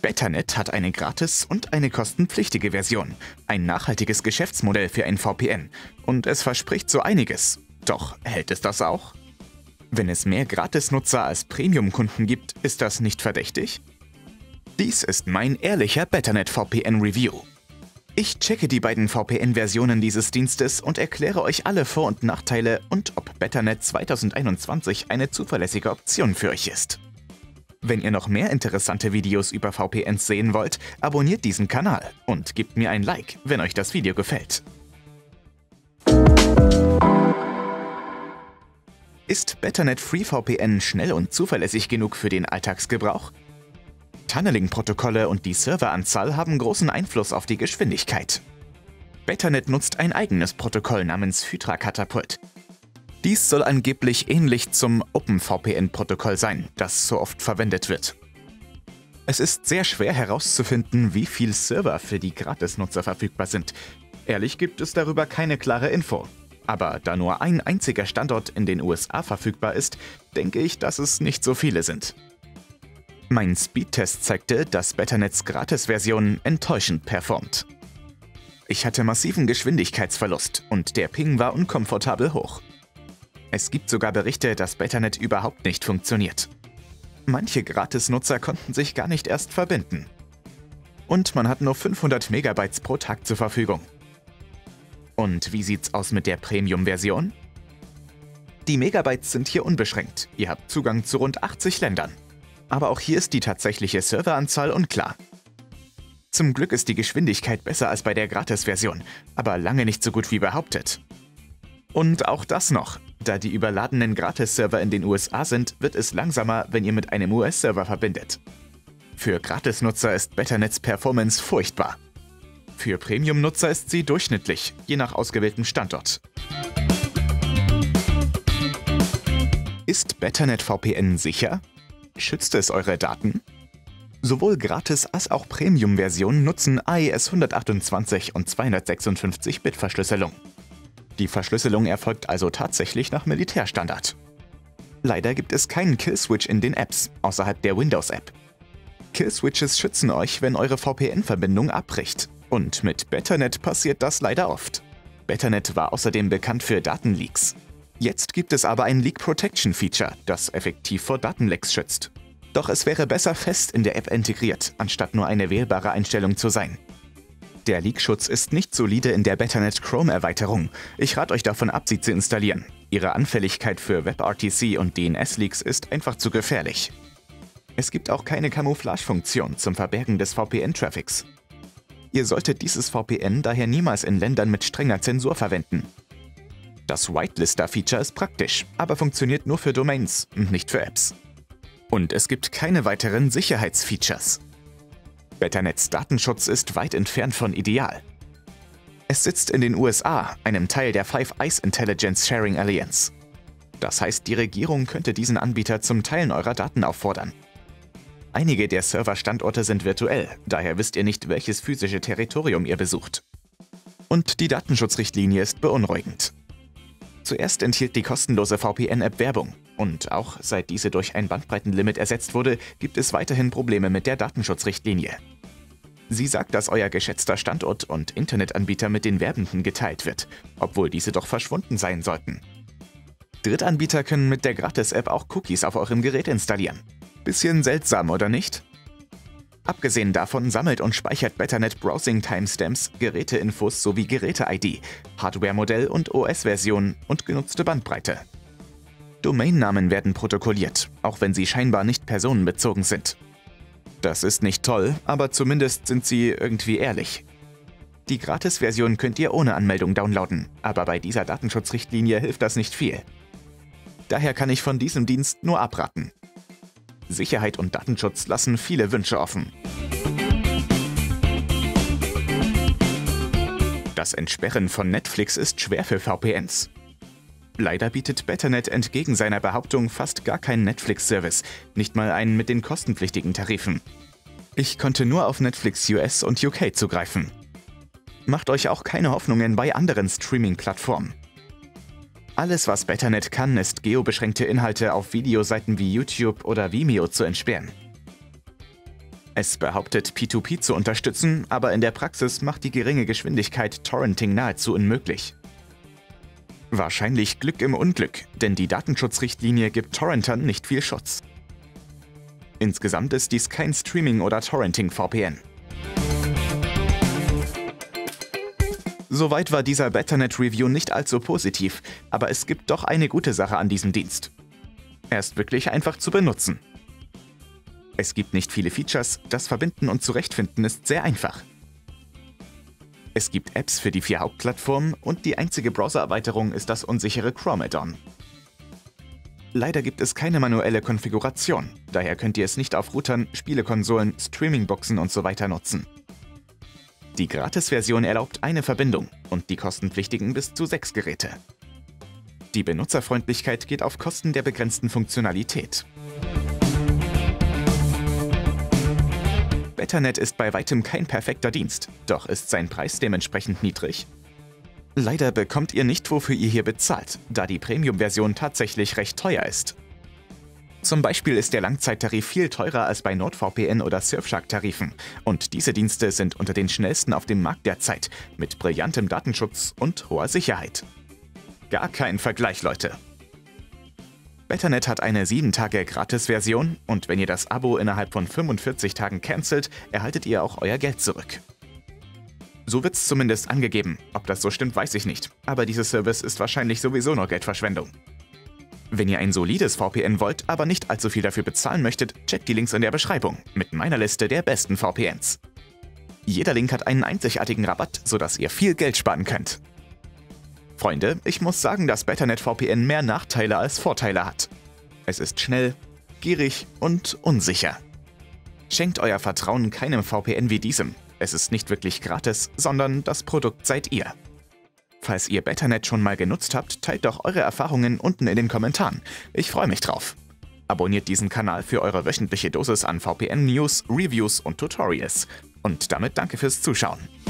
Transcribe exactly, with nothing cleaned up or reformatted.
Betternet hat eine gratis und eine kostenpflichtige Version. Ein nachhaltiges Geschäftsmodell für ein V P N. Und es verspricht so einiges. Doch hält es das auch? Wenn es mehr Gratisnutzer als Premium-Kunden gibt, ist das nicht verdächtig? Dies ist mein ehrlicher Betternet V P N Review. Ich checke die beiden V P N-Versionen dieses Dienstes und erkläre euch alle Vor- und Nachteile und ob Betternet zweitausendeinundzwanzig eine zuverlässige Option für euch ist. Wenn ihr noch mehr interessante Videos über V P Ns sehen wollt, abonniert diesen Kanal und gebt mir ein Like, wenn euch das Video gefällt. Ist Betternet FreeVPN schnell und zuverlässig genug für den Alltagsgebrauch? Tunneling-Protokolle und die Serveranzahl haben großen Einfluss auf die Geschwindigkeit. Betternet nutzt ein eigenes Protokoll namens Hydra Catapult. Dies soll angeblich ähnlich zum OpenVPN-Protokoll sein, das so oft verwendet wird. Es ist sehr schwer herauszufinden, wie viele Server für die Gratisnutzer verfügbar sind. Ehrlich gibt es darüber keine klare Info. Aber da nur ein einziger Standort in den U S A verfügbar ist, denke ich, dass es nicht so viele sind. Mein Speedtest zeigte, dass Betternets Gratis-Version enttäuschend performt. Ich hatte massiven Geschwindigkeitsverlust und der Ping war unkomfortabel hoch. Es gibt sogar Berichte, dass Betternet überhaupt nicht funktioniert. Manche Gratisnutzer konnten sich gar nicht erst verbinden. Und man hat nur fünfhundert Megabytes pro Tag zur Verfügung. Und wie sieht's aus mit der Premium-Version? Die Megabytes sind hier unbeschränkt. Ihr habt Zugang zu rund achtzig Ländern. Aber auch hier ist die tatsächliche Serveranzahl unklar. Zum Glück ist die Geschwindigkeit besser als bei der Gratis-Version, aber lange nicht so gut wie behauptet. Und auch das noch. Da die überladenen Gratis-Server in den U S A sind, wird es langsamer, wenn ihr mit einem U S-Server verbindet. Für Gratisnutzer ist Betternets Performance furchtbar. Für Premium-Nutzer ist sie durchschnittlich, je nach ausgewähltem Standort. Ist Betternet V P N sicher? Schützt es eure Daten? Sowohl Gratis- als auch Premium-Versionen nutzen A E S hundertachtundzwanzig und zweihundertsechsundfünfzig Bit Verschlüsselung. Die Verschlüsselung erfolgt also tatsächlich nach Militärstandard. Leider gibt es keinen Killswitch in den Apps, außerhalb der Windows-App. Killswitches schützen euch, wenn eure V P N-Verbindung abbricht. Und mit Betternet passiert das leider oft. Betternet war außerdem bekannt für Datenleaks. Jetzt gibt es aber ein Leak Protection Feature, das effektiv vor Datenlecks schützt. Doch es wäre besser fest in der App integriert, anstatt nur eine wählbare Einstellung zu sein. Der Leak-Schutz ist nicht solide in der Betternet Chrome-Erweiterung. Ich rate euch davon ab, sie zu installieren. Ihre Anfälligkeit für WebRTC und D N S-Leaks ist einfach zu gefährlich. Es gibt auch keine Camouflage-Funktion zum Verbergen des V P N-Traffics. Ihr solltet dieses V P N daher niemals in Ländern mit strenger Zensur verwenden. Das Whitelister-Feature ist praktisch, aber funktioniert nur für Domains und nicht für Apps. Und es gibt keine weiteren Sicherheitsfeatures. Betternets Datenschutz ist weit entfernt von ideal. Es sitzt in den U S A, einem Teil der Five Eyes Intelligence Sharing Alliance. Das heißt, die Regierung könnte diesen Anbieter zum Teilen eurer Daten auffordern. Einige der Serverstandorte sind virtuell, daher wisst ihr nicht, welches physische Territorium ihr besucht. Und die Datenschutzrichtlinie ist beunruhigend. Zuerst enthielt die kostenlose V P N-App Werbung. Und auch seit diese durch ein Bandbreitenlimit ersetzt wurde, gibt es weiterhin Probleme mit der Datenschutzrichtlinie. Sie sagt, dass euer geschätzter Standort und Internetanbieter mit den Werbenden geteilt wird, obwohl diese doch verschwunden sein sollten. Drittanbieter können mit der Gratis-App auch Cookies auf eurem Gerät installieren. Bisschen seltsam, oder nicht? Abgesehen davon sammelt und speichert Betternet Browsing-Timestamps, Geräteinfos sowie Geräte-I D, Hardware-Modell und O S-Version und genutzte Bandbreite. Domainnamen werden protokolliert, auch wenn sie scheinbar nicht personenbezogen sind. Das ist nicht toll, aber zumindest sind sie irgendwie ehrlich. Die Gratis-Version könnt ihr ohne Anmeldung downloaden, aber bei dieser Datenschutzrichtlinie hilft das nicht viel. Daher kann ich von diesem Dienst nur abraten. Sicherheit und Datenschutz lassen viele Wünsche offen. Das Entsperren von Netflix ist schwer für V P Ns. Leider bietet Betternet entgegen seiner Behauptung fast gar keinen Netflix-Service, nicht mal einen mit den kostenpflichtigen Tarifen. Ich konnte nur auf Netflix U S und U K zugreifen. Macht euch auch keine Hoffnungen bei anderen Streaming-Plattformen. Alles, was Betternet kann, ist geobeschränkte Inhalte auf Videoseiten wie YouTube oder Vimeo zu entsperren. Es behauptet, P zwei P zu unterstützen, aber in der Praxis macht die geringe Geschwindigkeit Torrenting nahezu unmöglich. Wahrscheinlich Glück im Unglück, denn die Datenschutzrichtlinie gibt Torrentern nicht viel Schutz. Insgesamt ist dies kein Streaming- oder Torrenting-V P N. Soweit war dieser Betternet-Review nicht allzu positiv, aber es gibt doch eine gute Sache an diesem Dienst. Er ist wirklich einfach zu benutzen. Es gibt nicht viele Features, das Verbinden und Zurechtfinden ist sehr einfach. Es gibt Apps für die vier Hauptplattformen und die einzige Browser-Erweiterung ist das unsichere Chrome Add-on. Leider gibt es keine manuelle Konfiguration, daher könnt ihr es nicht auf Routern, Spielekonsolen, Streamingboxen und so weiter nutzen. Die Gratis-Version erlaubt eine Verbindung und die kostenpflichtigen bis zu sechs Geräte. Die Benutzerfreundlichkeit geht auf Kosten der begrenzten Funktionalität. Betternet ist bei weitem kein perfekter Dienst, doch ist sein Preis dementsprechend niedrig. Leider bekommt ihr nicht, wofür ihr hier bezahlt, da die Premium-Version tatsächlich recht teuer ist. Zum Beispiel ist der Langzeittarif viel teurer als bei NordVPN oder Surfshark-Tarifen und diese Dienste sind unter den schnellsten auf dem Markt derzeit, mit brillantem Datenschutz und hoher Sicherheit. Gar kein Vergleich, Leute! Betternet hat eine sieben Tage Gratis-Version und wenn ihr das Abo innerhalb von fünfundvierzig Tagen cancelt, erhaltet ihr auch euer Geld zurück. So wird's zumindest angegeben. Ob das so stimmt, weiß ich nicht. Aber dieser Service ist wahrscheinlich sowieso nur Geldverschwendung. Wenn ihr ein solides V P N wollt, aber nicht allzu viel dafür bezahlen möchtet, checkt die Links in der Beschreibung mit meiner Liste der besten V P Ns. Jeder Link hat einen einzigartigen Rabatt, sodass ihr viel Geld sparen könnt. Freunde, ich muss sagen, dass Betternet V P N mehr Nachteile als Vorteile hat. Es ist schnell, gierig und unsicher. Schenkt euer Vertrauen keinem V P N wie diesem. Es ist nicht wirklich gratis, sondern das Produkt seid ihr. Falls ihr Betternet schon mal genutzt habt, teilt doch eure Erfahrungen unten in den Kommentaren. Ich freue mich drauf. Abonniert diesen Kanal für eure wöchentliche Dosis an V P N-News, Reviews und Tutorials. Und damit danke fürs Zuschauen.